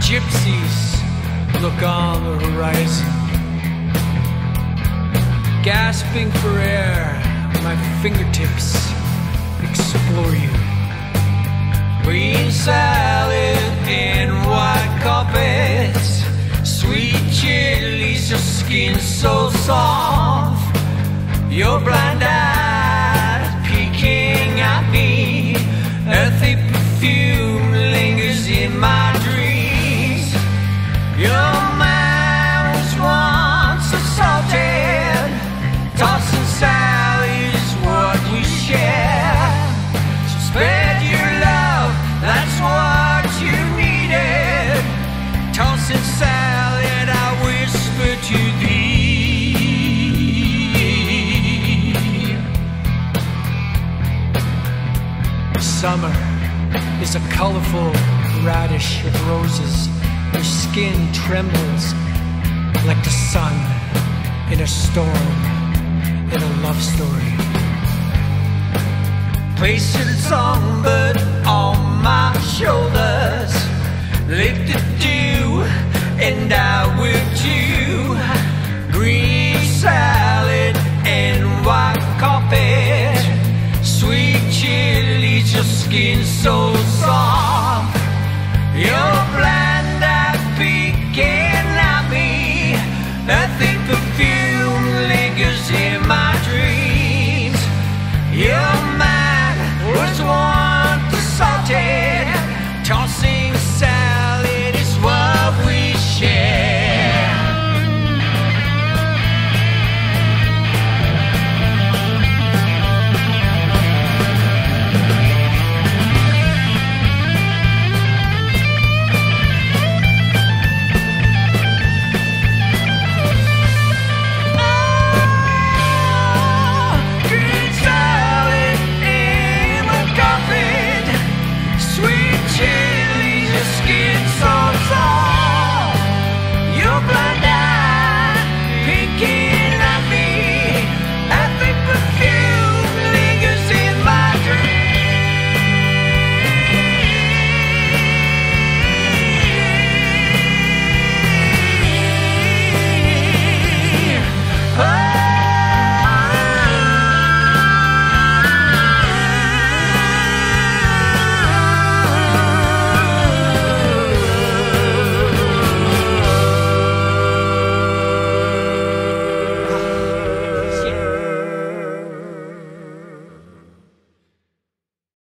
gypsies look on the horizon, gasping for air. My fingertips explore you. Green salad and white carpets, sweet chilies, your skin so soft. Your blind eyes peeking at me, earthy perfume lingers in my dreams. Your mind was once assaulted, tossing salad is what we share. So spread your love, that's what you needed. Tossing salad, I whisper to thee. Summer is a colorful radish of roses. Your skin trembles like the sun in a storm, in a love story. Place a songbird on my shoulders, lift the dew, and I will too. Green salad and white carpet, sweet chilies, your skin so